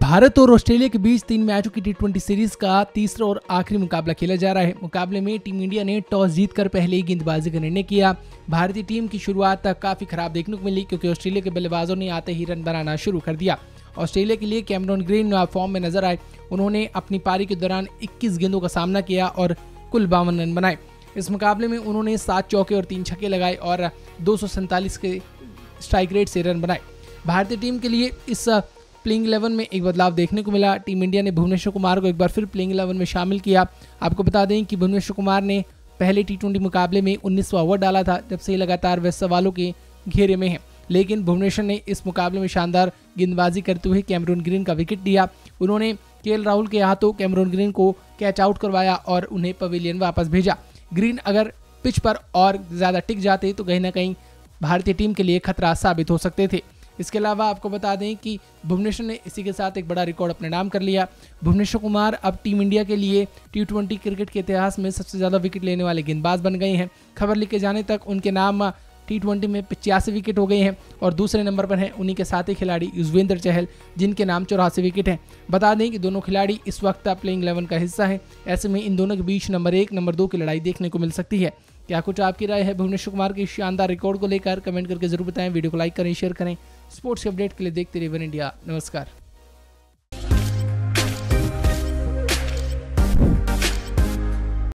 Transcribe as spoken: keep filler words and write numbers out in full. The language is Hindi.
भारत और ऑस्ट्रेलिया के बीच तीन मैचों की टी ट्वेंटी सीरीज का तीसरा और आखिरी मुकाबला खेला जा रहा है। मुकाबले में टीम इंडिया ने टॉस जीतकर पहले ही गेंदबाजी का निर्णय किया। भारतीय टीम की शुरुआत तक काफी खराब देखने को मिली क्योंकि ऑस्ट्रेलिया के बल्लेबाजों ने आते ही रन बनाना शुरू कर दिया। ऑस्ट्रेलिया के लिए कैमरन ग्रीन फॉर्म में नजर आए। उन्होंने अपनी पारी के दौरान इक्कीस गेंदों का सामना किया और कुल बावन रन बनाए। इस मुकाबले में उन्होंने सात चौके और तीन छक्के लगाए और दो सौ सैंतालीस के स्ट्राइक रेट से रन बनाए। भारतीय टीम के लिए इस प्लेइंग इलेवन में एक बदलाव देखने को मिला। टीम इंडिया ने भुवनेश्वर कुमार को एक बार फिर प्लेइंग इलेवन में शामिल किया। आपको बता दें कि भुवनेश्वर कुमार ने पहले टी ट्वेंटी मुकाबले में उन्नीसवां ओवर डाला था, जब से लगातार वे सवालों के घेरे में हैं। लेकिन भुवनेश्वर ने इस मुकाबले में शानदार गेंदबाजी करते हुए कैमरन ग्रीन का विकेट लिया। उन्होंने केएल राहुल के हाथों कैमरन ग्रीन को कैच आउट करवाया और उन्हें पवेलियन वापस भेजा। ग्रीन अगर पिच पर और ज्यादा टिक जाते तो कहीं ना कहीं भारतीय टीम के लिए खतरा साबित हो सकते थे। इसके अलावा आपको बता दें कि भुवनेश्वर ने इसी के साथ एक बड़ा रिकॉर्ड अपने नाम कर लिया। भुवनेश्वर कुमार अब टीम इंडिया के लिए टी ट्वेंटी क्रिकेट के इतिहास में सबसे ज़्यादा विकेट लेने वाले गेंदबाज बन गए हैं। खबर लिखे जाने तक उनके नाम टी ट्वेंटी में पचासी विकेट हो गए हैं और दूसरे नंबर पर हैं उन्हीं के साथ ही खिलाड़ी युजवेंद्र चहल, जिनके नाम चौरासी विकेट हैं। बता दें कि दोनों खिलाड़ी इस वक्त प्लेइंग इलेवन का हिस्सा हैं। ऐसे में इन दोनों के बीच नंबर एक नंबर दो की लड़ाई देखने को मिल सकती है। क्या कुछ आपकी राय है भुवनेश्वर कुमार के शानदार रिकॉर्ड को लेकर? कमेंट करके जरूर बताएं। वीडियो को लाइक करें, शेयर करें। स्पोर्ट्स के अपडेट के लिए देखते रहिए वन इंडिया। नमस्कार।